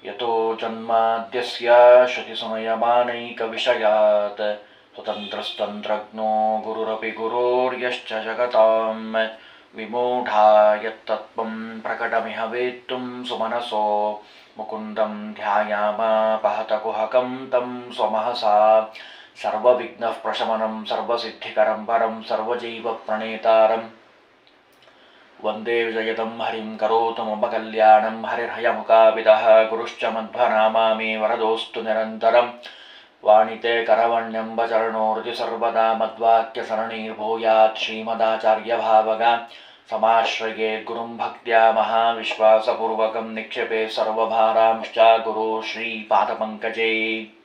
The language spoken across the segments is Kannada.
ಯತೋ ಜನ್ಮಾದ್ಯಸ್ಯ ಶ್ರುತಿಸುನಯಮಾನೈಕವಿಷಯಾತ್ ಸ್ವತಂತ್ರಸ್ತಂತ್ರಜ್ಞೋ ಗುರುರಪಿ ಗುರೋರ್ಯಶ್ಚ ಜಗತಾಂ ವಿಮೂಢಾ ಯತ್ತತ್ವಂ ಪ್ರಕಟಮಿಹ ವೇತ್ತುಂ ಸುಮನಸೋ ಮುಕುಂದಂ ಧ್ಯಾಯಾಮಾಪಹತಕುಹಕಂ ತಂ ಸ್ವಮಹಸಾ ಸರ್ವವಿಘ್ನಃ ಪ್ರಶಮನಂ ಸರ್ವಸಿದ್ಧಿಕರಂ ಪರಂ ಸರ್ವಜೈವ ಪ್ರಣೇತಾರಂ ವಂದೇ ವಿಜಯದಂ ಹರಿಂ ಕರೋತು ಮಮ ಕಲ್ಯಾಣಂ ಹರಿರ್ಹಯಮುಖಾವಿದಃ ಗುರುಶ್ಚ ಮಧ್ವನಾಮಾಮಿ ವರದೋಸ್ತು ನಿರಂತರಂ ವಾಣಿತೆ ಕರವಣ್ಯಂಬ ಚರಣೋರ್ಜಿ ಸರ್ವದಾ ಮದ್ವಾಕ್ಯ ಸರಣೀರ್ಭೂಯಾತ್ ಶ್ರೀಮದಾಚಾರ್ಯಭಾವಗ ಸಮಾಶ್ರಯೇ ಗುರುಂ ಭಕ್ತ್ಯಾ ಮಹಾವಿಶ್ವಾಸಪೂರ್ವಕಂ ನಿಕ್ಷೇಪೆ ಸರ್ವಭಾರಾಂಶ್ಚ ಗುರು ಶ್ರೀಪಾದಪಂಕಜೇ.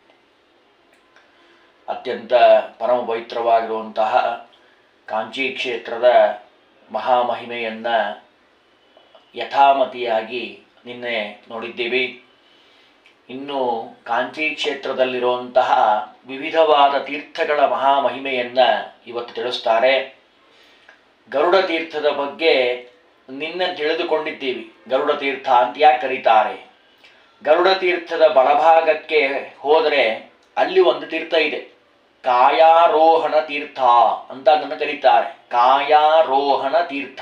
ಅತ್ಯಂತ ಪರಮ ಪವಿತ್ರವಾಗಿರುವಂತಹ ಕಾಂಚಿ ಕ್ಷೇತ್ರದ ಮಹಾಮಹಿಮೆಯನ್ನು ಯಥಾಮತಿಯಾಗಿ ನಿನ್ನೆ ನೋಡಿದ್ದೀವಿ. ಇನ್ನು ಕಾಂಚಿ ಕ್ಷೇತ್ರದಲ್ಲಿರುವಂತಹ ವಿವಿಧವಾದ ತೀರ್ಥಗಳ ಮಹಾಮಹಿಮೆಯನ್ನು ಇವತ್ತು ತಿಳಿಸ್ತಾರೆ. ಗರುಡ ತೀರ್ಥದ ಬಗ್ಗೆ ನಿನ್ನೆ ತಿಳಿದುಕೊಂಡಿದ್ದೀವಿ. ಗರುಡ ತೀರ್ಥ ಅಂತ ಯಾಕೆ ಕರೀತಾರೆ? ಗರುಡ ತೀರ್ಥದ ಬಲಭಾಗಕ್ಕೆ ಹೋದರೆ ಅಲ್ಲಿ ಒಂದು ತೀರ್ಥ ಇದೆ, ಕಾಯಾರೋಹಣ ತೀರ್ಥ ಅಂತ ಅದನ್ನು ಕರೀತಾರೆ. ಕಾಯಾರೋಹಣ ತೀರ್ಥ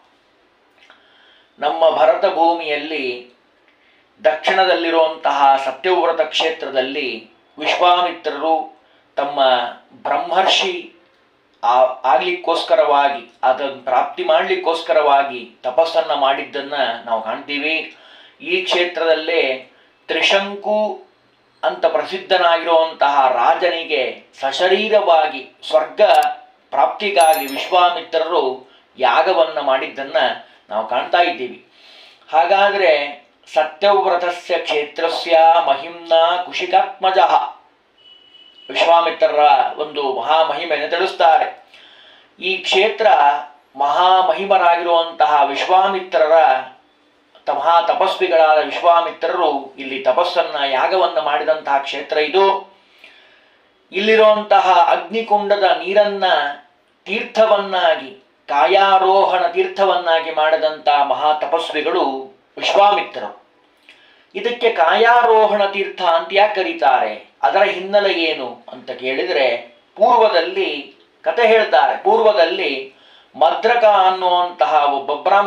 ನಮ್ಮ ಭರತ ಭೂಮಿಯಲ್ಲಿ ದಕ್ಷಿಣದಲ್ಲಿರುವಂತಹ ಸತ್ಯವ್ರತ ಕ್ಷೇತ್ರದಲ್ಲಿ ವಿಶ್ವಾಮಿತ್ರರು ತಮ್ಮ ಬ್ರಹ್ಮರ್ಷಿ ಆಗ್ಲಿಕ್ಕೋಸ್ಕರವಾಗಿ ಅದನ್ನು ಪ್ರಾಪ್ತಿ ಮಾಡಲಿಕ್ಕೋಸ್ಕರವಾಗಿ ತಪಸ್ಸನ್ನು ಮಾಡಿದ್ದನ್ನು ನಾವು ಕಾಣ್ತೀವಿ. ಈ ಕ್ಷೇತ್ರದಲ್ಲೇ ತ್ರಿಶಂಕು ಅಂತ ಪ್ರಸಿದ್ಧನಾಗಿರುವಂತಹ ರಾಜನಿಗೆ ಸಶರೀರವಾಗಿ ಸ್ವರ್ಗ ಪ್ರಾಪ್ತಿಗಾಗಿ ವಿಶ್ವಾಮಿತ್ರರು ಯಾಗವನ್ನು ಮಾಡಿದ್ದನ್ನು ನಾವು ಕಾಣ್ತಾ ಇದ್ದೀವಿ. ಹಾಗಾದರೆ ಸತ್ಯವ್ರತಸ್ಯ ಕ್ಷೇತ್ರಸ್ಯ ಮಹಿಮ್ನ ಕುಶಿಕಾತ್ಮಜ ವಿಶ್ವಾಮಿತ್ರರ ಒಂದು ಮಹಾಮಹಿಮೆಯನ್ನು ತಿಳಿಸ್ತಾರೆ. ಈ ಕ್ಷೇತ್ರ ಮಹಾಮಹಿಮರಾಗಿರುವಂತಹ ವಿಶ್ವಾಮಿತ್ರರ ಮಹಾ ತಪಸ್ವಿಗಳಾದ ವಿಶ್ವಾಮಿತ್ರರು ಇಲ್ಲಿ ತಪಸ್ಸನ್ನ ಯಾಗವನ್ನು ಮಾಡಿದಂತಹ ಕ್ಷೇತ್ರ ಇದು. ಇಲ್ಲಿರುವಂತಹ ಅಗ್ನಿಕುಂಡದ ನೀರನ್ನ ತೀರ್ಥವನ್ನಾಗಿ ಕಾಯಾರೋಹಣ ತೀರ್ಥವನ್ನಾಗಿ ಮಾಡಿದಂತಹ ಮಹಾ ತಪಸ್ವಿಗಳು ವಿಶ್ವಾಮಿತ್ರರು. ಇದಕ್ಕೆ ಕಾಯಾರೋಹಣ ತೀರ್ಥ ಅಂತ ಯಾಕೆ ಕರೀತಾರೆ? ಅದರ ಹಿನ್ನೆಲೆ ಏನು ಅಂತ ಕೇಳಿದರೆ ಪೂರ್ವದಲ್ಲಿ ಕತೆ ಹೇಳ್ತಾರೆ. ಪೂರ್ವದಲ್ಲಿ ಮದ್ರಕ ಅನ್ನುವಂತಹ ಒಬ್ಬ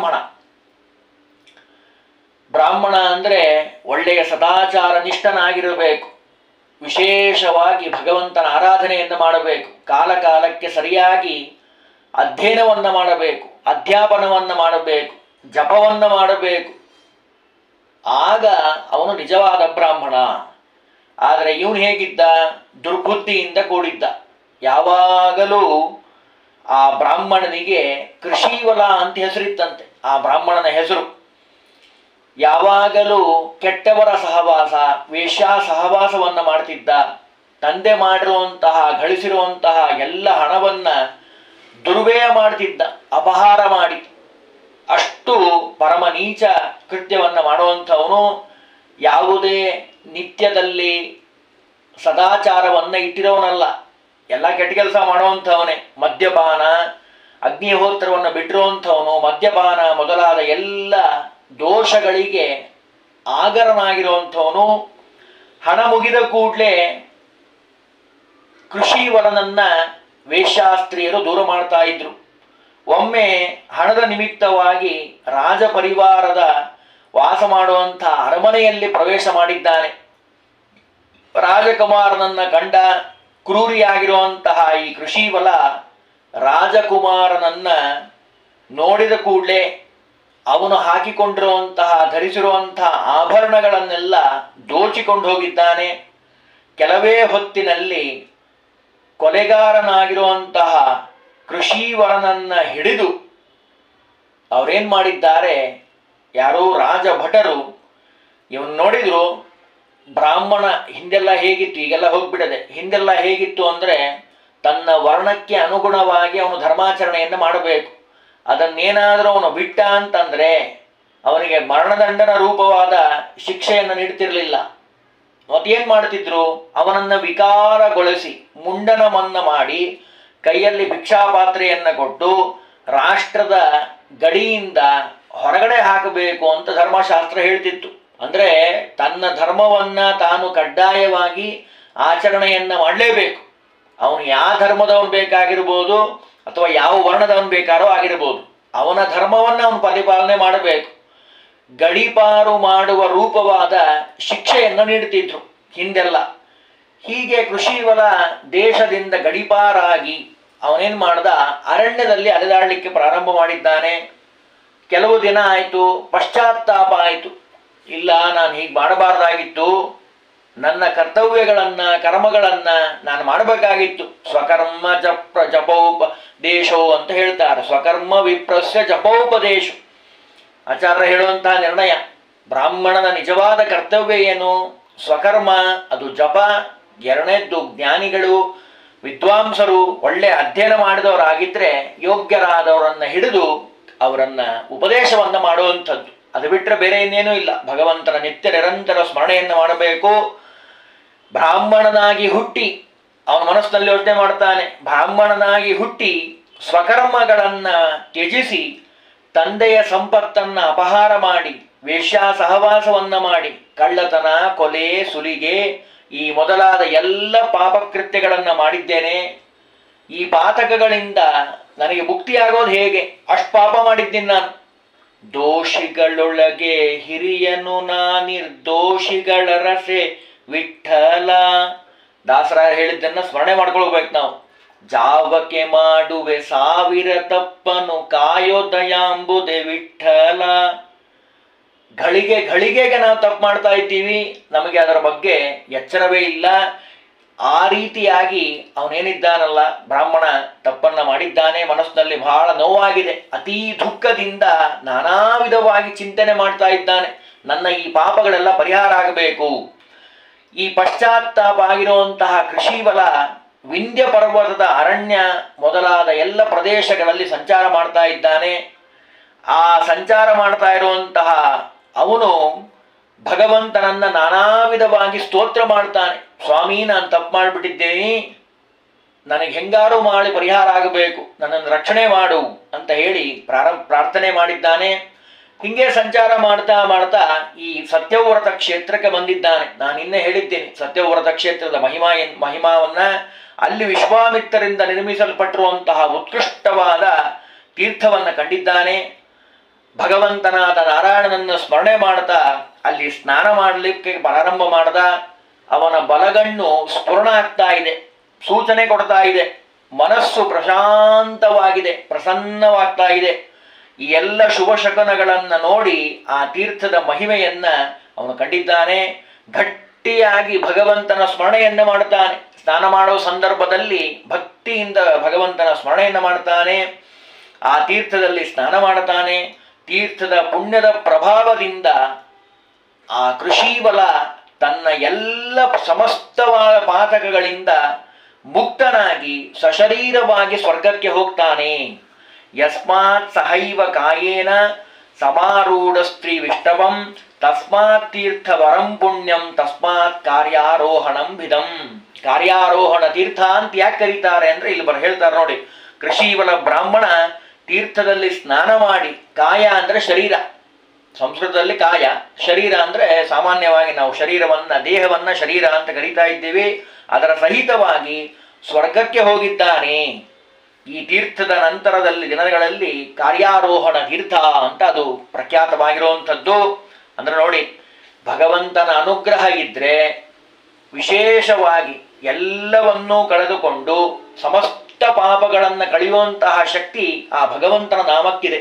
ಬ್ರಾಹ್ಮಣ ಅಂದರೆ ಒಳ್ಳೆಯ ಸದಾಚಾರ ನಿಷ್ಠನಾಗಿರಬೇಕು, ವಿಶೇಷವಾಗಿ ಭಗವಂತನ ಆರಾಧನೆಯನ್ನು ಮಾಡಬೇಕು, ಕಾಲ ಕಾಲಕ್ಕೆ ಸರಿಯಾಗಿ ಅಧ್ಯಯನವನ್ನು ಮಾಡಬೇಕು, ಅಧ್ಯಾಪನವನ್ನು ಮಾಡಬೇಕು, ಜಪವನ್ನು ಮಾಡಬೇಕು. ಆಗ ಅವನು ನಿಜವಾದ ಬ್ರಾಹ್ಮಣ. ಆದರೆ ಇವನು ಹೇಗಿದ್ದ? ದುರ್ಬುದ್ಧಿಯಿಂದ ಕೂಡಿದ್ದ. ಯಾವಾಗಲೂ ಆ ಬ್ರಾಹ್ಮಣನಿಗೆ ಕೃಷಿವಲ ಅಂತ ಹೆಸರಿತ್ತಂತೆ. ಆ ಬ್ರಾಹ್ಮಣನ ಹೆಸರು ಯಾವಾಗಲೂ ಕೆಟ್ಟವರ ಸಹವಾಸ, ವೇಶ್ಯಾ ಸಹವಾಸವನ್ನು ಮಾಡ್ತಿದ್ದ. ತಂದೆ ಮಾಡಿರುವಂತಹ ಗಳಿಸಿರುವಂತಹ ಎಲ್ಲ ಹಣವನ್ನ ದುರ್ವ್ಯಯ ಮಾಡ್ತಿದ್ದ, ಅಪಹಾರ ಮಾಡಿ. ಅಷ್ಟು ಪರಮ ನೀಚ ಕೃತ್ಯವನ್ನು ಮಾಡುವಂಥವನು. ಯಾವುದೇ ನಿತ್ಯದಲ್ಲಿ ಸದಾಚಾರವನ್ನು ಇಟ್ಟಿರೋನಲ್ಲ, ಎಲ್ಲ ಕೆಟ್ಟ ಕೆಲಸ ಮಾಡುವಂಥವನೇ. ಮದ್ಯಪಾನ, ಅಗ್ನಿಹೋತ್ರವನ್ನು ಬಿಟ್ಟಿರುವಂಥವನು, ಮದ್ಯಪಾನ ಮೊದಲಾದ ಎಲ್ಲ ದೋಷಗಳಿಗೆ ಆಗರನಾಗಿರುವಂಥವನು. ಹಣ ಮುಗಿದ ಕೂಡಲೇ ಕೃಷಿವಲನನ್ನ ವೇಶ್ಯಾಸ್ತ್ರೀಯರು ದೂರ ಮಾಡ್ತಾ ಇದ್ರು. ಒಮ್ಮೆ ಹಣದ ನಿಮಿತ್ತವಾಗಿ ರಾಜ ಪರಿವಾರದ ವಾಸ ಮಾಡುವಂಥ ಅರಮನೆಯಲ್ಲಿ ಪ್ರವೇಶ ಮಾಡಿದ್ದಾನೆ. ರಾಜಕುಮಾರನನ್ನ ಕಂಡ ಕ್ರೂರಿಯಾಗಿರುವಂತಹ ಈ ಕೃಷಿವಲ ರಾಜಕುಮಾರನನ್ನ ನೋಡಿದ ಕೂಡಲೇ ಅವನು ಹಾಕಿಕೊಂಡಿರುವಂತಹ ಧರಿಸಿರುವಂತಹ ಆಭರಣಗಳನ್ನೆಲ್ಲ ದೋಚಿಕೊಂಡು ಹೋಗಿದ್ದಾನೆ. ಕೆಲವೇ ಹೊತ್ತಿನಲ್ಲಿ ಕೊಲೆಗಾರನಾಗಿರುವಂತಹ ಕೃಷಿವರನನ್ನ ಹಿಡಿದು ಅವರೇನ್ ಮಾಡಿದ್ದಾರೆ, ಯಾರೋ ರಾಜ ಭಟರು ಇವನು ನೋಡಿದ್ರು. ಬ್ರಾಹ್ಮಣ ಹಿಂದೆಲ್ಲ ಹೇಗಿತ್ತು, ಈಗೆಲ್ಲ ಹೋಗ್ಬಿಡದೆ. ಹಿಂದೆಲ್ಲ ಹೇಗಿತ್ತು ಅಂದರೆ ತನ್ನ ವರ್ಣಕ್ಕೆ ಅನುಗುಣವಾಗಿ ಅವನು ಧರ್ಮಾಚರಣೆಯನ್ನು ಮಾಡಬೇಕು. ಅದನ್ನೇನಾದರೂ ಅವನು ಬಿಟ್ಟ ಅಂತಂದರೆ ಅವನಿಗೆ ಮರಣದಂಡನ ರೂಪವಾದ ಶಿಕ್ಷೆಯನ್ನು ನೀಡ್ತಿರಲಿಲ್ಲ. ಮತ್ತೇನು ಮಾಡ್ತಿದ್ರು? ಅವನನ್ನು ವಿಕಾರಗೊಳಿಸಿ ಮುಂಡನವನ್ನ ಮಾಡಿ ಕೈಯಲ್ಲಿ ಭಿಕ್ಷಾಪಾತ್ರೆಯನ್ನು ಕೊಟ್ಟು ರಾಷ್ಟ್ರದ ಗಡಿಯಿಂದ ಹೊರಗಡೆ ಹಾಕಬೇಕು ಅಂತ ಧರ್ಮಶಾಸ್ತ್ರ ಹೇಳ್ತಿತ್ತು. ಅಂದರೆ ತನ್ನ ಧರ್ಮವನ್ನ ತಾನು ಕಡ್ಡಾಯವಾಗಿ ಆಚರಣೆಯನ್ನ ಮಾಡಲೇಬೇಕು. ಅವನು ಯಾವ ಧರ್ಮದವನು ಬೇಕಾಗಿರ್ಬೋದು ಅಥವಾ ಯಾವ ವರ್ಣದವನು ಬೇಕಾರೋ ಆಗಿರ್ಬೋದು, ಅವನ ಧರ್ಮವನ್ನು ಅವನು ಪರಿಪಾಲನೆ ಮಾಡಬೇಕು. ಗಡೀಪಾರು ಮಾಡುವ ರೂಪವಾದ ಶಿಕ್ಷೆಯನ್ನು ನೀಡ್ತಿದ್ರು ಹಿಂದೆಲ್ಲ. ಹೀಗೆ ಕೃಷಿವಲ ದೇಶದಿಂದ ಗಡೀಪಾರಾಗಿ ಅವನೇನು ಮಾಡ್ದ, ಅರಣ್ಯದಲ್ಲಿ ಅಲೆದಾಡಲಿಕ್ಕೆ ಪ್ರಾರಂಭ ಮಾಡಿದ್ದಾನೆ. ಕೆಲವು ದಿನ ಆಯಿತು, ಪಶ್ಚಾತ್ತಾಪ ಆಯಿತು. ಇಲ್ಲ, ನಾನು ಹೀಗೆ ಮಾಡಬಾರ್ದಾಗಿತ್ತು, ನನ್ನ ಕರ್ತವ್ಯಗಳನ್ನು ಕರ್ಮಗಳನ್ನು ನಾನು ಮಾಡಬೇಕಾಗಿತ್ತು. ಸ್ವಕರ್ಮ ಜಪೋಪದೇಶೋ ಅಂತ ಹೇಳ್ತಾರೆ. ಸ್ವಕರ್ಮ ವಿಪ್ರಸ್ಯ ಜಪೋಪದೇಶ ಆಚಾರ್ಯ ಹೇಳುವಂತಹ ನಿರ್ಣಯ. ಬ್ರಾಹ್ಮಣನ ನಿಜವಾದ ಕರ್ತವ್ಯ ಏನು? ಸ್ವಕರ್ಮ, ಅದು ಜಪ. ಎರಡನೇದ್ದು ಜ್ಞಾನಿಗಳು ವಿದ್ವಾಂಸರು ಒಳ್ಳೆ ಅಧ್ಯಯನ ಮಾಡಿದವರಾಗಿದ್ದರೆ ಯೋಗ್ಯರಾದವರನ್ನು ಹಿಡಿದು ಅವರನ್ನ ಉಪದೇಶವನ್ನು ಮಾಡುವಂಥದ್ದು. ಅದು ಬಿಟ್ಟರೆ ಬೇರೆ ಇನ್ನೇನೂ ಇಲ್ಲ. ಭಗವಂತನ ನಿತ್ಯ ನಿರಂತರ ಸ್ಮರಣೆಯನ್ನು ಮಾಡಬೇಕು. ಬ್ರಾಹ್ಮಣನಾಗಿ ಹುಟ್ಟಿ ಅವನ ಮನಸ್ಸಿನಲ್ಲಿ ಯೋಚನೆ ಮಾಡ್ತಾನೆ, ಬ್ರಾಹ್ಮಣನಾಗಿ ಹುಟ್ಟಿ ಸ್ವಕರ್ಮಗಳನ್ನು ತ್ಯಜಿಸಿ ತಂದೆಯ ಸಂಪತ್ತನ್ನು ಅಪಹಾರ ಮಾಡಿ ವೇಶ್ಯಾ ಸಹವಾಸವನ್ನು ಮಾಡಿ ಕಳ್ಳತನ, ಕೊಲೆ, ಸುಲಿಗೆ ಈ ಮೊದಲಾದ ಎಲ್ಲ ಪಾಪಕೃತ್ಯಗಳನ್ನು ಮಾಡಿದ್ದೇನೆ. ಈ ಪಾತಕಗಳಿಂದ ನನಗೆ ಮುಕ್ತಿಯಾಗೋದು ಹೇಗೆ? ಅಷ್ಟು ಪಾಪ ಮಾಡಿದ್ದೀನಿ ನಾನು. ದೋಷಿಗಳೊಳಗೆ ಹಿರಿಯನು ನಿರ್ದೋಷಿಗಳ ರಸೆ ವಿಠಲ. ದಾಸರಾಯ ಹೇಳಿದ್ದನ್ನು ಸ್ಮರಣೆ ಮಾಡ್ಕೊಳ್ಬೇಕು ನಾವು. ಜಾವಕ್ಕೆ ಮಾಡುವೆ ಸಾವಿರ ತಪ್ಪನು ಕಾಯೋ ದಯಾಂಬುದೆ ವಿಠಲ. ಘಳಿಗೆಗೆ ನಾವು ತಪ್ಪು ಮಾಡ್ತಾ ಇದ್ದೀವಿ, ನಮಗೆ ಅದರ ಬಗ್ಗೆ ಎಚ್ಚರವೇ ಇಲ್ಲ. ಆ ರೀತಿಯಾಗಿ ಅವನೇನಿದ್ದಾನಲ್ಲ ಬ್ರಾಹ್ಮಣ ತಪ್ಪನ್ನ ಮಾಡಿದ್ದಾನೆ. ಮನಸ್ಸಿನಲ್ಲಿ ಬಹಳ ನೋವಾಗಿದೆ. ಅತೀ ದುಃಖದಿಂದ ನಾನಾ ವಿಧವಾಗಿ ಚಿಂತನೆ ಮಾಡ್ತಾ ಇದ್ದಾನೆ. ನನ್ನ ಈ ಪಾಪಗಳೆಲ್ಲ ಪರಿಹಾರ ಆಗಬೇಕು. ಈ ಪಶ್ಚಾತ್ತಾಪ ಆಗಿರುವಂತಹ ಕೃಷಿವಲ ವಿಂಧ್ಯ ಪರ್ವತದ ಅರಣ್ಯ ಮೊದಲಾದ ಎಲ್ಲ ಪ್ರದೇಶಗಳಲ್ಲಿ ಸಂಚಾರ ಮಾಡ್ತಾ ಇದ್ದಾನೆ. ಆ ಸಂಚಾರ ಮಾಡ್ತಾ ಇರುವಂತಹ ಅವನು ಭಗವಂತನನ್ನ ನಾನಾ ವಿಧವಾಗಿ ಸ್ತೋತ್ರ ಮಾಡ್ತಾನೆ. ಸ್ವಾಮಿ, ನಾನು ತಪ್ಪು ಮಾಡಿಬಿಟ್ಟಿದ್ದೇನೆ, ನನಗೆ ಹೆಂಗಾರು ಮಾಡಿ ಪರಿಹಾರ ಆಗಬೇಕು, ನನ್ನನ್ನು ರಕ್ಷಣೆ ಮಾಡು ಅಂತ ಹೇಳಿ ಪ್ರಾರ್ಥನೆ ಮಾಡಿದ್ದಾನೆ. ಹಿಂಗೆ ಸಂಚಾರ ಮಾಡ್ತಾ ಮಾಡ್ತಾ ಈ ಸತ್ಯವ್ರತ ಕ್ಷೇತ್ರಕ್ಕೆ ಬಂದಿದ್ದಾನೆ. ನಾನು ನಿನ್ನೆ ಹೇಳಿದ್ದೇನೆ ಸತ್ಯವ್ರತ ಕ್ಷೇತ್ರದ ಮಹಿಮಾವನ್ನ. ಅಲ್ಲಿ ವಿಶ್ವಾಮಿತ್ರರಿಂದ ನಿರ್ಮಿಸಲ್ಪಟ್ಟಿರುವಂತಹ ಉತ್ಕೃಷ್ಟವಾದ ತೀರ್ಥವನ್ನು ಕಂಡಿದ್ದಾನೆ. ಭಗವಂತನಾದ ನಾರಾಯಣನನ್ನು ಸ್ಮರಣೆ ಮಾಡ್ತಾ ಅಲ್ಲಿ ಸ್ನಾನ ಮಾಡಲಿಕ್ಕೆ ಪ್ರಾರಂಭ ಮಾಡ್ದ. ಅವನ ಬಲಗಣ್ಣು ಸ್ಫುರಣ ಆಗ್ತಾ ಇದೆ, ಸೂಚನೆ ಕೊಡ್ತಾ ಇದೆ. ಮನಸ್ಸು ಪ್ರಶಾಂತವಾಗಿದೆ, ಪ್ರಸನ್ನವಾಗ್ತಾ ಇದೆ. ಈ ಎಲ್ಲ ಶುಭ ಶಕನಗಳನ್ನು ನೋಡಿ ಆ ತೀರ್ಥದ ಮಹಿಮೆಯನ್ನ ಅವನು ಕಂಡಿದ್ದಾನೆ. ಗಟ್ಟಿಯಾಗಿ ಭಗವಂತನ ಸ್ಮರಣೆಯನ್ನು ಮಾಡ್ತಾನೆ. ಸ್ನಾನ ಮಾಡೋ ಸಂದರ್ಭದಲ್ಲಿ ಭಕ್ತಿಯಿಂದ ಭಗವಂತನ ಸ್ಮರಣೆಯನ್ನು ಮಾಡ್ತಾನೆ. ಆ ತೀರ್ಥದಲ್ಲಿ ಸ್ನಾನ ಮಾಡ್ತಾನೆ. ತೀರ್ಥದ ಪುಣ್ಯದ ಪ್ರಭಾವದಿಂದ ಆ ಕೃಷಿವಲ ತನ್ನ ಎಲ್ಲ ಸಮಸ್ತವಾದ ಪಾತಕಗಳಿಂದ ಮುಕ್ತನಾಗಿ ಸಶರೀರವಾಗಿ ಸ್ವರ್ಗಕ್ಕೆ ಹೋಗ್ತಾನೆ. ಯಸ್ಮಾತ್ ಸಹೈವ ಕಾಯೇನ ಸಮಾರೂಢ ಸ್ತ್ರೀ ವಿಷ್ಟವಂ ತಸ್ಮಾತ್ ತೀರ್ಥ ವರಂ ಪುಣ್ಯಂ ತಸ್ಮಾತ್ ಕಾರ್ಯಾರೋಹಣಂ ಭಿದಂ. ಕಾರ್ಯಾರೋಹಣ ತೀರ್ಥ ಅಂತ ಯಾಕೆ ಕರೀತಾರೆ ಅಂದ್ರೆ ಇಲ್ಲಿ ಹೇಳ್ತಾರೆ ನೋಡಿ. ಕೃಷಿವಲ ಬ್ರಾಹ್ಮಣ ತೀರ್ಥದಲ್ಲಿ ಸ್ನಾನ ಮಾಡಿ, ಕಾಯ ಅಂದ್ರೆ ಶರೀರ, ಸಂಸ್ಕೃತದಲ್ಲಿ ಕಾಯ, ಶರೀರ ಅಂದ್ರೆ ಸಾಮಾನ್ಯವಾಗಿ ನಾವು ದೇಹವನ್ನ ಶರೀರ ಅಂತ ಕರೀತಾ ಇದ್ದೀವಿ. ಅದರ ಸಹಿತವಾಗಿ ಸ್ವರ್ಗಕ್ಕೆ ಹೋಗಿದ್ದಾನೆ. ಈ ತೀರ್ಥದ ನಂತರದಲ್ಲಿ ದಿನಗಳಲ್ಲಿ ಕಾರ್ಯಾರೋಹಣ ತೀರ್ಥ ಅಂತ ಅದು ಪ್ರಖ್ಯಾತವಾಗಿರುವಂಥದ್ದು. ಅಂದ್ರೆ ನೋಡಿ, ಭಗವಂತನ ಅನುಗ್ರಹ ಇದ್ರೆ ವಿಶೇಷವಾಗಿ ಎಲ್ಲವನ್ನೂ ಕಳೆದುಕೊಂಡು ಸಮಸ್ತ ಪಾಪಗಳನ್ನು ಕಳೆಯುವಂತಹ ಶಕ್ತಿ ಆ ಭಗವಂತನ ನಾಮಕ್ಕಿದೆ.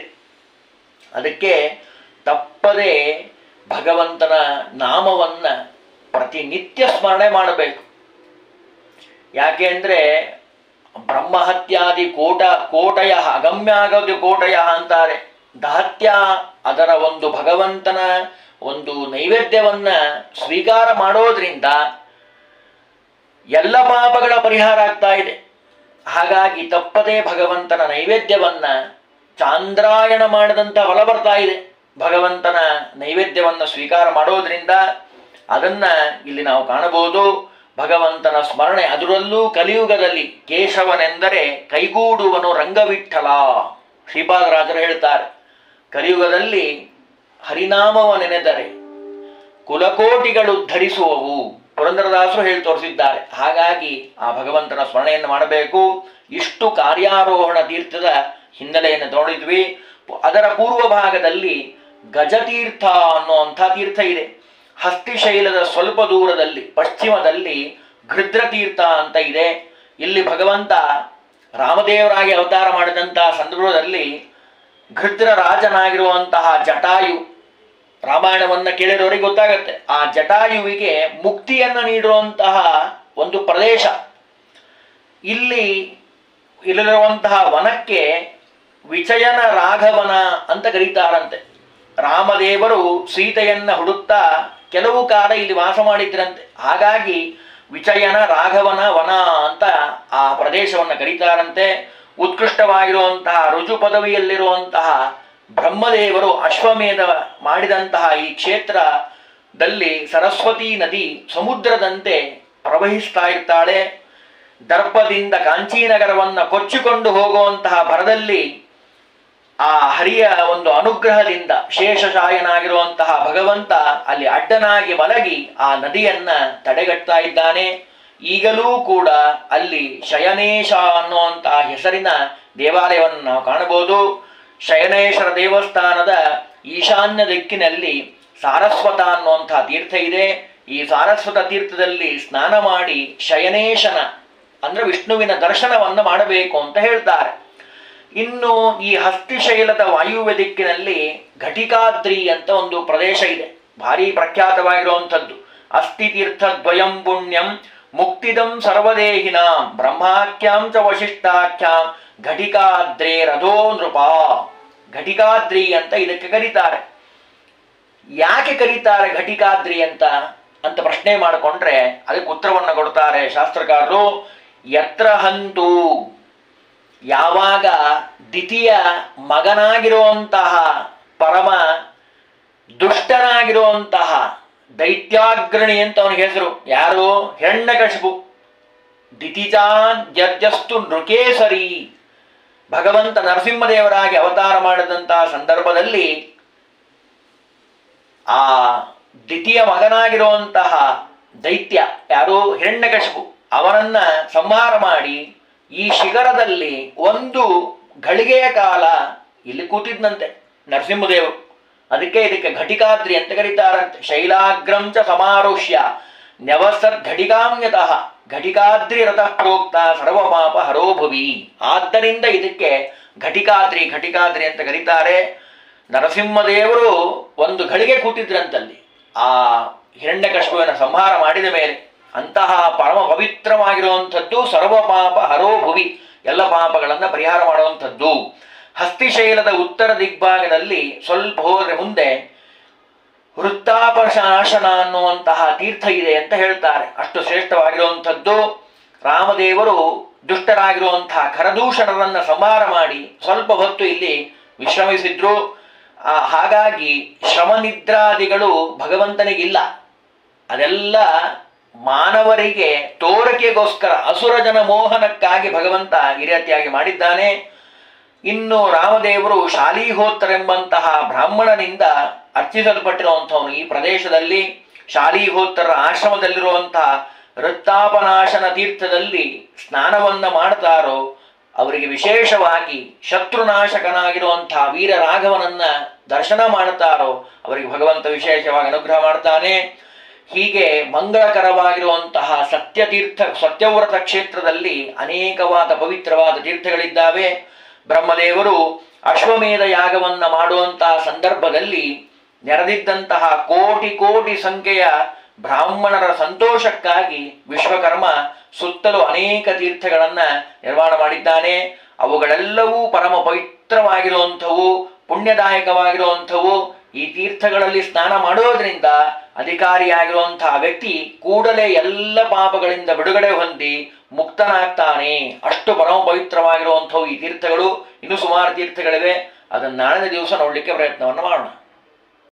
ಅದಕ್ಕೆ ತಪ್ಪದೆ ಭಗವಂತನ ನಾಮವನ್ನ ಪ್ರತಿನಿತ್ಯ ಸ್ಮರಣೆ ಮಾಡಬೇಕು. ಯಾಕೆ ಅಂದ್ರೆ ಬ್ರಹ್ಮಹತ್ಯಾದಿ ಕೋಟಯ ಅಗಮ್ಯಾಗದಿ ಕೋಟಯ ಅಂತಾರೆ. ದಹತ್ಯ ಅದರ ಒಂದು ಭಗವಂತನ ಒಂದು ನೈವೇದ್ಯವನ್ನ ಸ್ವೀಕಾರ ಮಾಡೋದ್ರಿಂದ ಎಲ್ಲ ಪಾಪಗಳ ಪರಿಹಾರ ಆಗ್ತಾ ಇದೆ. ಹಾಗಾಗಿ ತಪ್ಪದೇ ಭಗವಂತನ ನೈವೇದ್ಯವನ್ನ ಚಾಂದ್ರಾಯಣ ಮಾಡಿದಂಥ ಫಲ ಬರ್ತಾ ಇದೆ. ಭಗವಂತನ ನೈವೇದ್ಯವನ್ನ ಸ್ವೀಕಾರ ಮಾಡೋದ್ರಿಂದ ಅದನ್ನ ಇಲ್ಲಿ ನಾವು ಕಾಣಬಹುದು. ಭಗವಂತನ ಸ್ಮರಣೆ, ಅದರಲ್ಲೂ ಕಲಿಯುಗದಲ್ಲಿ ಕೇಶವನೆಂದರೆ ಕೈಗೂಡುವನು ರಂಗವಿಠಲ. ಶ್ರೀಪಾದರಾಜರು ಹೇಳ್ತಾರೆ, ಕಲಿಯುಗದಲ್ಲಿ ಹರಿನಾಮವ ನೆನೆದರೆ ಕುಲಕೋಟಿಗಳು ಧರಿಸುವವು. ಪುರಂದರದಾಸರು ಹೇಳಿ ತೋರಿಸಿದ್ದಾರೆ. ಹಾಗಾಗಿ ಆ ಭಗವಂತನ ಸ್ಮರಣೆಯನ್ನು ಮಾಡಬೇಕು. ಇಷ್ಟು ಕಾರ್ಯಾರೋಹಣ ತೀರ್ಥದ ಹಿನ್ನೆಲೆಯನ್ನು ನೋಡಿದ್ವಿ. ಅದರ ಪೂರ್ವ ಭಾಗದಲ್ಲಿ ಗಜತೀರ್ಥ ಅನ್ನುವಂಥ ತೀರ್ಥ ಇದೆ. ಹಸ್ತಿಶೈಲದ ಸ್ವಲ್ಪ ದೂರದಲ್ಲಿ ಪಶ್ಚಿಮದಲ್ಲಿ ಘೃದ್ರತೀರ್ಥ ಅಂತ ಇದೆ. ಇಲ್ಲಿ ಭಗವಂತ ರಾಮದೇವರಾಗಿ ಅವತಾರ ಮಾಡಿದಂತಹ ಸಂದರ್ಭದಲ್ಲಿ ಘೃದ್ರ ರಾಜನಾಗಿರುವಂತಹ ಜಟಾಯು, ರಾಮಾಯಣವನ್ನು ಕೇಳಿರೋರಿಗೆ ಗೊತ್ತಾಗತ್ತೆ, ಆ ಜಟಾಯುವಿಗೆ ಮುಕ್ತಿಯನ್ನು ನೀಡುವಂತಹ ಒಂದು ಪ್ರದೇಶ. ಇಲ್ಲಿ ಇಲ್ಲಿರುವಂತಹ ವನಕ್ಕೆ ವಿಚಯನ ರಾಘವನ ಅಂತ ಕರೀತಾರಂತೆ. ರಾಮದೇವರು ಸೀತೆಯನ್ನ ಹುಡುಕ್ತಾ ಕೆಲವು ಕಾಲ ಇಲ್ಲಿ ವಾಸ ಮಾಡಿದ್ರಂತೆ. ಹಾಗಾಗಿ ವಿಚಯನ ರಾಘವನ ವನ ಅಂತ ಆ ಪ್ರದೇಶವನ್ನು ಕರೀತಾರಂತೆ. ಉತ್ಕೃಷ್ಟವಾಗಿರುವಂತಹ ರುಜು ಪದವಿಯಲ್ಲಿರುವಂತಹ ಬ್ರಹ್ಮದೇವರು ಅಶ್ವಮೇಧ ಮಾಡಿದಂತಹ ಈ ಕ್ಷೇತ್ರದಲ್ಲಿ ಸರಸ್ವತಿ ನದಿ ಸಮುದ್ರದಂತೆ ಪ್ರವಹಿಸ್ತಾ ಇರ್ತಾಳೆ. ದರ್ಪದಿಂದ ಕಾಂಚೀನಗರವನ್ನು ಕೊಚ್ಚಿಕೊಂಡು ಹೋಗುವಂತಹ ಭರದಲ್ಲಿ ಆ ಹರಿಯ ಒಂದು ಅನುಗ್ರಹದಿಂದ ಶೇಷಶಾಯನಾಗಿರುವಂತಹ ಭಗವಂತ ಅಲ್ಲಿ ಅಡ್ಡನಾಗಿ ಮಲಗಿ ಆ ನದಿಯನ್ನ ತಡೆಗಟ್ತಾ ಇದ್ದಾನೆ. ಈಗಲೂ ಕೂಡ ಅಲ್ಲಿ ಶಯನೇಶ ಅನ್ನುವಂತಹ ಹೆಸರಿನ ದೇವಾಲಯವನ್ನು ನಾವು ಕಾಣಬಹುದು. ಶಯನೇಶ್ವರ ದೇವಸ್ಥಾನದ ಈಶಾನ್ಯ ದಿಕ್ಕಿನಲ್ಲಿ ಸಾರಸ್ವತ ಅನ್ನುವಂತಹ ತೀರ್ಥ ಇದೆ. ಈ ಸಾರಸ್ವತ ತೀರ್ಥದಲ್ಲಿ ಸ್ನಾನ ಮಾಡಿ ಶಯನೇಶನ ಅಂದ್ರೆ ವಿಷ್ಣುವಿನ ದರ್ಶನವನ್ನು ಮಾಡಬೇಕು ಅಂತ ಹೇಳ್ತಾರೆ. ಇನ್ನು ಈ ಹಸ್ತಿಶೈಲದ ವಾಯುವ್ಯ ದಿಕ್ಕಿನಲ್ಲಿ ಘಟಿಕಾದ್ರಿ ಅಂತ ಒಂದು ಪ್ರದೇಶ ಇದೆ, ಭಾರಿ ಪ್ರಖ್ಯಾತವಾಗಿರುವಂಥದ್ದು. ಅಸ್ಥಿತೀರ್ಥ ದ್ವಯಂ ಪುಣ್ಯಂ ಮುಕ್ತಿದಂ ಸರ್ವದೇಹಿನಾಂ ಬ್ರಹ್ಮಾಖ್ಯಾಂ ಚ ವಶಿಷ್ಠಾಖ್ಯಾಂ ಘಟಿಕಾದ್ರೇ ರಥೋ ನೃಪ. ಘಟಿಕಾದ್ರಿ ಅಂತ ಇದಕ್ಕೆ ಕರೀತಾರೆ. ಯಾಕೆ ಕರೀತಾರೆ ಘಟಿಕಾದ್ರಿ ಅಂತ ಅಂತ ಪ್ರಶ್ನೆ ಮಾಡಿಕೊಂಡ್ರೆ ಅದಕ್ಕೆ ಉತ್ತರವನ್ನು ಕೊಡ್ತಾರೆ ಶಾಸ್ತ್ರಕಾರರು. ಯತ್ರ ಹಂತು, ಯಾವಾಗ ದ್ವಿತೀಯ ಮಗನಾಗಿರುವಂತಹ ಪರಮ ದುಷ್ಟನಾಗಿರುವಂತಹ ದೈತ್ಯಾಗ್ರಣಿ ಅಂತ ಅವನಿಗೆ ಹೆಸರು, ಯಾರು? ಹಿರಣ್ಯಕಶಿಪು. ದಿತಿಜಾನ್ ಜರ್ಜಸ್ತು ನೃಕೇಸರಿ, ಭಗವಂತ ನರಸಿಂಹದೇವರಾಗಿ ಅವತಾರ ಮಾಡಿದಂತಹ ಸಂದರ್ಭದಲ್ಲಿ ಆ ದ್ವಿತೀಯ ಮಗನಾಗಿರುವಂತಹ ದೈತ್ಯ ಯಾರು? ಹಿರಣ್ಯಕಶಿಪು. ಅವನನ್ನ ಸಂಹಾರ ಮಾಡಿ ಈ ಶಿಖರದಲ್ಲಿ ಒಂದು ಘಳಿಗೆಯ ಕಾಲ ಇಲ್ಲಿ ಕೂತಿದ್ನಂತೆ ನರಸಿಂಹದೇವರು. ಅದಕ್ಕೆ ಇದಕ್ಕೆ ಘಟಿಕಾದ್ರಿ ಅಂತ ಕರೀತಾರಂತೆ. ಶೈಲಾಗ್ರಂ ಚ ಸಮಾರುಷ್ಯ ನ್ಯವಸರ್ ಘಟಿಕಾಮ್ಯತಃ ಘಟಿಕಾದ್ರಿ ರಥಃ ಪ್ರೋಕ್ತ ಸರ್ವಪಾಪ ಹರೋಭುವಿ. ಆದ್ದರಿಂದ ಇದಕ್ಕೆ ಘಟಿಕಾದ್ರಿ ಘಟಿಕಾದ್ರಿ ಅಂತ ಕರೀತಾರೆ. ನರಸಿಂಹದೇವರು ಒಂದು ಘಳಿಗೆ ಕೂತಿದ್ರಂತಲ್ಲಿ ಆ ಹಿರಣ್ಯಕಶಿಪುವಿನ ಸಂಹಾರ ಮಾಡಿದ ಮೇಲೆ. ಅಂತಹ ಪರಮ ಪವಿತ್ರವಾಗಿರುವಂಥದ್ದು ಸರ್ವಪಾಪ ಹರೋಭುವಿ, ಎಲ್ಲ ಪಾಪಗಳನ್ನು ಪರಿಹಾರ ಮಾಡುವಂಥದ್ದು. ಹಸ್ತಿಶೈಲದ ಉತ್ತರ ದಿಗ್ಭಾಗದಲ್ಲಿ ಸ್ವಲ್ಪ ಹೋದರೆ ಮುಂದೆ ವೃತ್ತಾಪನಾಶನ ಅನ್ನುವಂತಹ ತೀರ್ಥ ಇದೆ ಅಂತ ಹೇಳ್ತಾರೆ. ಅಷ್ಟು ಶ್ರೇಷ್ಠವಾಗಿರುವಂಥದ್ದು. ರಾಮದೇವರು ದುಷ್ಟರಾಗಿರುವಂತಹ ಖರದೂಷಣರನ್ನು ಸಂಹಾರ ಮಾಡಿ ಸ್ವಲ್ಪ ಹೊತ್ತು ಇಲ್ಲಿ ವಿಶ್ರಮಿಸಿದ್ರು. ಹಾಗಾಗಿ ಶ್ರಮನಿದ್ರಾದಿಗಳು ಭಗವಂತನಿಗಿಲ್ಲ. ಅದೆಲ್ಲ ಮಾನವರಿಗೆ ತೋರಿಕೆಗೋಸ್ಕರ ಅಸುರ ಜನ ಮೋಹನಕ್ಕಾಗಿ ಭಗವಂತ ಈ ರೀತಿಯಾಗಿ ಮಾಡಿದ್ದಾನೆ. ಇನ್ನು ರಾಮದೇವರು ಶಾಲೀಹೋತ್ತರೆಂಬಂತಹ ಬ್ರಾಹ್ಮಣನಿಂದ ಅರ್ಚಿಸಲ್ಪಟ್ಟಿರುವಂಥವನು. ಈ ಪ್ರದೇಶದಲ್ಲಿ ಶಾಲೀಹೋತ್ತರ ಆಶ್ರಮದಲ್ಲಿರುವಂತಹ ವೃತ್ತಾಪನಾಶನ ತೀರ್ಥದಲ್ಲಿ ಸ್ನಾನವನ್ನ ಮಾಡ್ತಾರೋ ಅವರಿಗೆ ವಿಶೇಷವಾಗಿ ಶತ್ರುನಾಶಕನಾಗಿರುವಂತಹ ವೀರ ರಾಘವನನ್ನ ದರ್ಶನ ಮಾಡ್ತಾರೋ ಅವರಿಗೆ ಭಗವಂತ ವಿಶೇಷವಾಗಿ ಅನುಗ್ರಹ ಮಾಡ್ತಾನೆ. ಹೀಗೆ ಮಂಗಳಕರವಾಗಿರುವಂತಹ ಸತ್ಯವ್ರತ ಕ್ಷೇತ್ರದಲ್ಲಿ ಅನೇಕವಾದ ಪವಿತ್ರವಾದ ತೀರ್ಥಗಳಿದ್ದಾವೆ. ಬ್ರಹ್ಮದೇವರು ಅಶ್ವಮೇಧ ಯಾಗವನ್ನ ಮಾಡುವಂತಹ ಸಂದರ್ಭದಲ್ಲಿ ನೆರೆದಿದ್ದಂತಹ ಕೋಟಿ ಕೋಟಿ ಸಂಖ್ಯೆಯ ಬ್ರಾಹ್ಮಣರ ಸಂತೋಷಕ್ಕಾಗಿ ವಿಶ್ವಕರ್ಮ ಸುತ್ತಲೂ ಅನೇಕ ತೀರ್ಥಗಳನ್ನ ನಿರ್ಮಾಣ ಮಾಡಿದ್ದಾನೆ. ಅವುಗಳೆಲ್ಲವೂ ಪರಮ ಪವಿತ್ರವಾಗಿರುವಂಥವು, ಪುಣ್ಯದಾಯಕವಾಗಿರುವಂಥವು. ಈ ತೀರ್ಥಗಳಲ್ಲಿ ಸ್ನಾನ ಮಾಡೋದ್ರಿಂದ ಅಧಿಕಾರಿಯಾಗಿರುವಂತಹ ವ್ಯಕ್ತಿ ಕೂಡಲೇ ಎಲ್ಲ ಪಾಪಗಳಿಂದ ಬಿಡುಗಡೆ ಹೊಂದಿ ಮುಕ್ತನಾಗ್ತಾನೆ. ಅಷ್ಟು ಪರಮ ಪವಿತ್ರವಾಗಿರುವಂಥವು ಈ ತೀರ್ಥಗಳು. ಇನ್ನೂ ಸುಮಾರು ತೀರ್ಥಗಳಿವೆ. ಅದನ್ನು ನಾಳಿನ ದಿವಸ ನೋಡಲಿಕ್ಕೆ ಪ್ರಯತ್ನವನ್ನು ಮಾಡೋಣ.